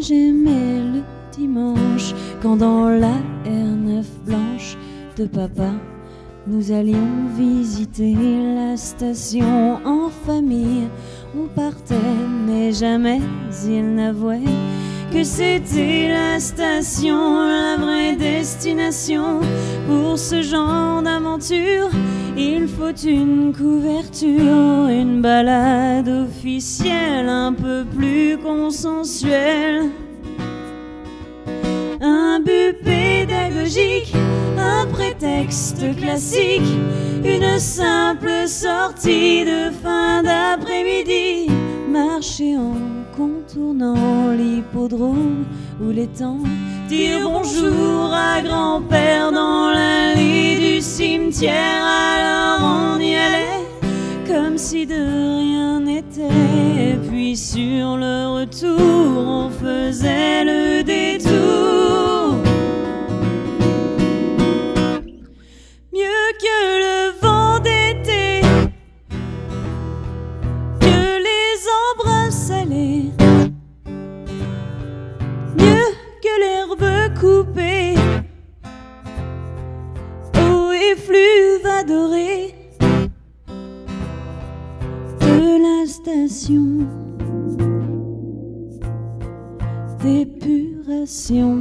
j'aimais le dimanche, quand dans la R9 blanche de papa, nous allions visiter la station en famille. On partait, mais jamais il n'avouait que c'était la station, la vraie destination. Pour ce genre d'aventure, il faut une couverture, une balade officielle un peu plus consensuelle. Un but pédagogique, un prétexte classique, une simple sortie de fin d'après-midi. Marcher en contournant l'hippodrome ou l'étang, dire bonjour à grand-père dans l'allée du cimetière. Alors on y allait comme si de rien n'était, puis sur le retour on faisait le détour. Mieux que le vent d'été, que les embruns salés, mieux que l'herbe coupée, eau et fleuve adoré de la station d'épuration.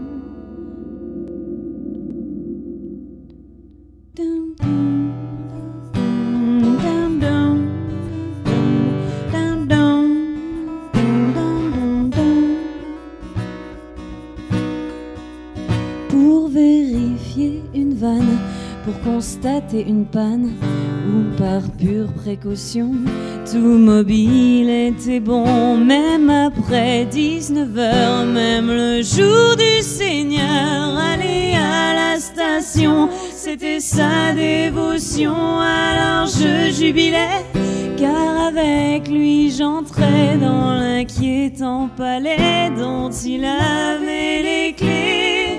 Pour vérifier une vanne, pour constater une panne, ou par pure précaution, tout mobile était bon, même après 19h, même le jour du Seigneur. Aller à la station, c'était sa dévotion, alors je jubilais, car avec lui j'entrais dans l'inquiétant palais dont il avait les clés.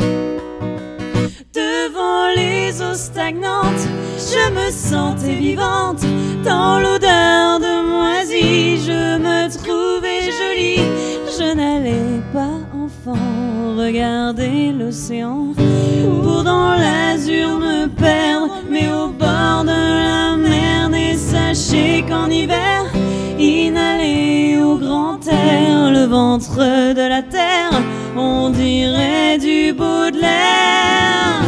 Devant les eaux stagnantes, je me sentais vivante, dans l'odeur de moisie, je me trouvais jolie. Je n'allais pas, enfant, regarder l'océan, pour dans l'azur me perdre, mais au bord de la mer. Et sachez qu'en hiver, inhaler au grand air le ventre de la terre, on dirait du Baudelaire.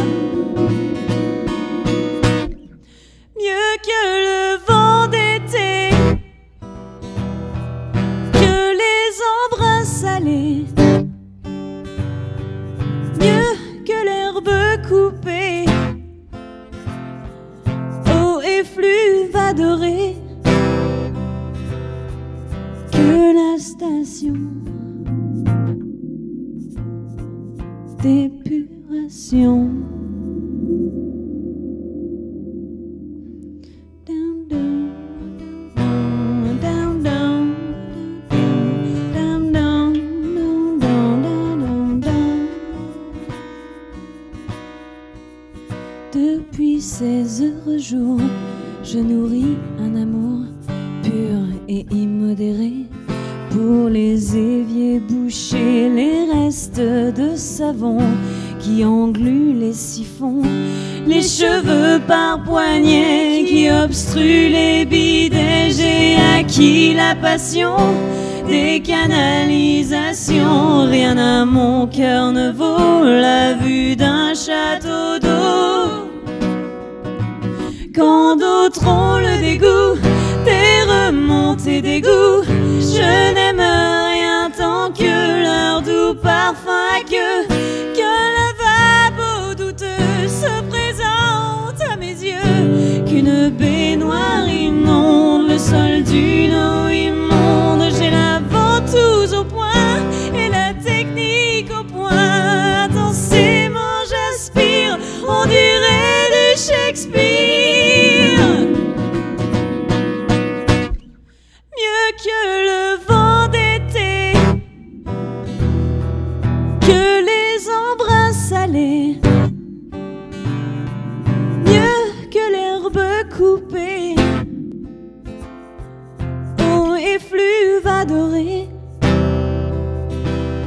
Mieux que le vent d'été, que les embruns salés, mieux que l'herbe coupée, eau et fleuve adoré, que la station d'épuration. Depuis ces heureux jours, je nourris un amour pur et immodéré pour les éviers bouchés, les restes de savon qui engluent les siphons, les cheveux par poignée qui obstruent les bidets. J'ai acquis la passion des canalisations, rien à mon cœur ne vaut la vue d'un château d'eau. Quand d'autres ont le dégoût des remontées d'égout, je n'aime rien tant que leur doux parfum à queue. Qu'un lavabo douteux se présente à mes yeux, qu'une baignoire inonde le sol d'une eau immonde. J'ai la ventouse au point et la technique au point, intensément j'aspire, on dirait du Shakespeare. Que le vent d'été, que les embruns salés, mieux que l'herbe coupée, eau et fleuve adoré,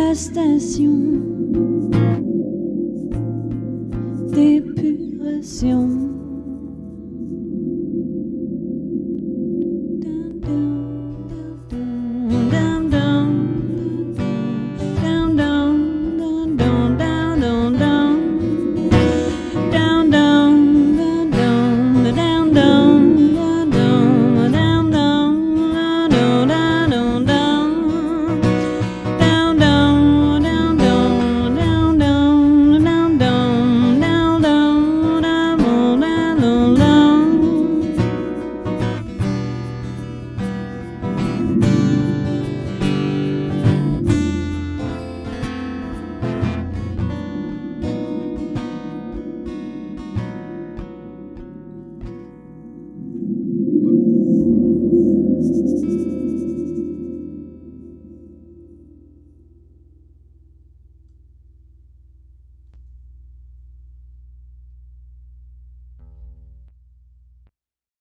la station d'épuration.